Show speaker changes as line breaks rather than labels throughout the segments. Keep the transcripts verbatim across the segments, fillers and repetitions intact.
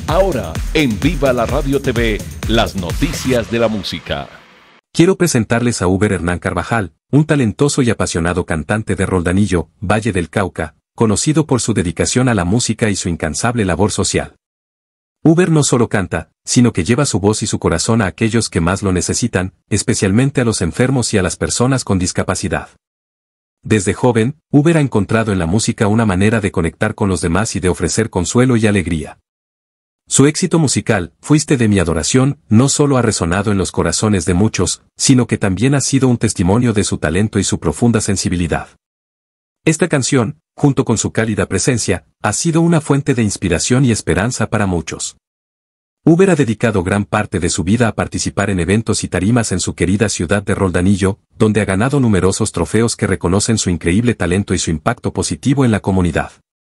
Ahora, en Viva la Radio T V, las noticias de la música.
Quiero presentarles a Uber Hernán Carvajal, un talentoso y apasionado cantante de Roldanillo, Valle del Cauca, conocido por su dedicación a la música y su incansable labor social. Uber no solo canta, sino que lleva su voz y su corazón a aquellos que más lo necesitan, especialmente a los enfermos y a las personas con discapacidad. Desde joven, Uber ha encontrado en la música una manera de conectar con los demás y de ofrecer consuelo y alegría. Su éxito musical, Fuiste de mi adoración, no solo ha resonado en los corazones de muchos, sino que también ha sido un testimonio de su talento y su profunda sensibilidad. Esta canción, junto con su cálida presencia, ha sido una fuente de inspiración y esperanza para muchos. Uber ha dedicado gran parte de su vida a participar en eventos y tarimas en su querida ciudad de Roldanillo, donde ha ganado numerosos trofeos que reconocen su increíble talento y su impacto positivo en la comunidad.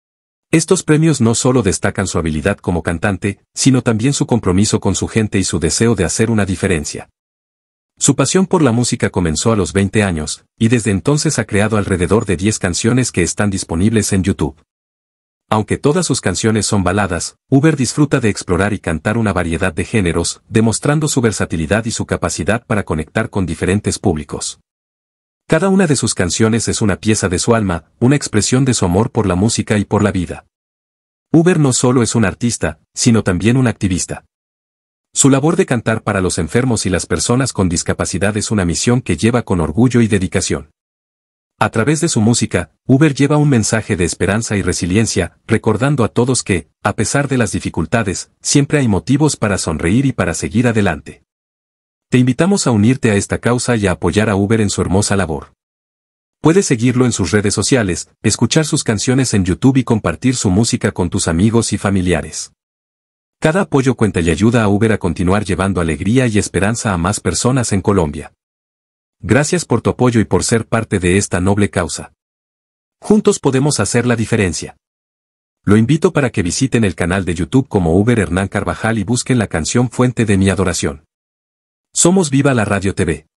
Estos premios no solo destacan su habilidad como cantante, sino también su compromiso con su gente y su deseo de hacer una diferencia. Su pasión por la música comenzó a los veinte años, y desde entonces ha creado alrededor de diez canciones que están disponibles en YouTube. Aunque todas sus canciones son baladas, Uber disfruta de explorar y cantar una variedad de géneros, demostrando su versatilidad y su capacidad para conectar con diferentes públicos. Cada una de sus canciones es una pieza de su alma, una expresión de su amor por la música y por la vida. Uber no solo es un artista, sino también un activista. Su labor de cantar para los enfermos y las personas con discapacidad es una misión que lleva con orgullo y dedicación. A través de su música, Uber lleva un mensaje de esperanza y resiliencia, recordando a todos que, a pesar de las dificultades, siempre hay motivos para sonreír y para seguir adelante. Te invitamos a unirte a esta causa y a apoyar a Uber en su hermosa labor. Puedes seguirlo en sus redes sociales, escuchar sus canciones en YouTube y compartir su música con tus amigos y familiares. Cada apoyo cuenta y ayuda a Uber a continuar llevando alegría y esperanza a más personas en Colombia. Gracias por tu apoyo y por ser parte de esta noble causa. Juntos podemos hacer la diferencia. Lo invito para que visiten el canal de YouTube como Uber Hernán Carvajal y busquen la canción Fuente de mi adoración. Somos Viva la Radio T V.